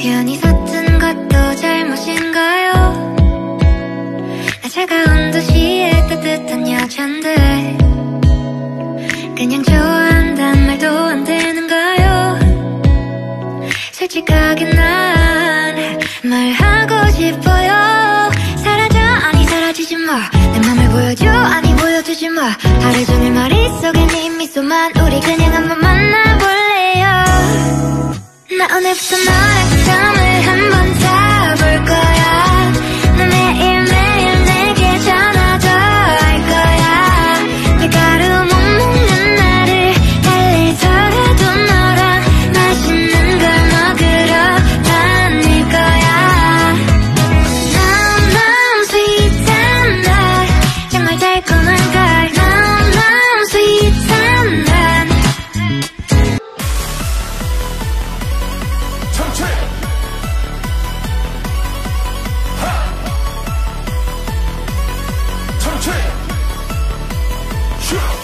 괜히 서툰 것도 잘못인가요? 나 차가운 도시의 따뜻한 여잔데 그냥 좋아한단 말도 안 되는가요? 솔직하게 난 말하고 싶어요. 사라져 아니 사라지지 마. 내 맘을 보여줘 아니 보여주지 마. 하루 종일 머릿속에 네 미소만. 우리 그냥 한번 만나볼래요. 나 오늘부터 너랑 잠을 한번 자볼 거야. 너 매일매일 내게 전화도 할 거야. 밀가루 못 먹는 나를 달래서라도 너랑 맛있는 걸 먹으러 다닐 거야. 너무 sweet한 날 정말 달콤한 걸. 너무 sweet한 날 Sure.